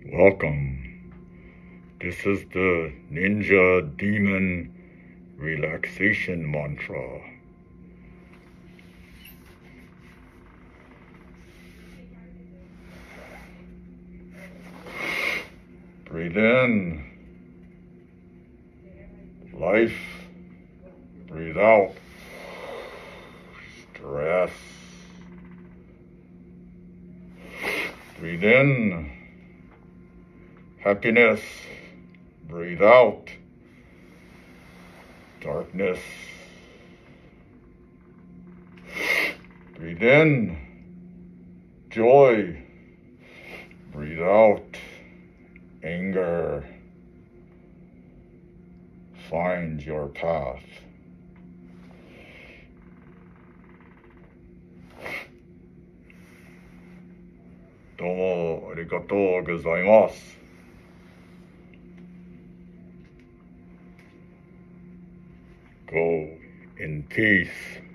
Welcome. This is the Ninja Demon Relaxation Mantra. Breathe in. Life. Breathe out. Stress. Breathe in. Happiness. Breathe out. Darkness. Breathe in. Joy. Breathe out. Anger. Find your path. Domo arigatou gozaimasu. Go in peace.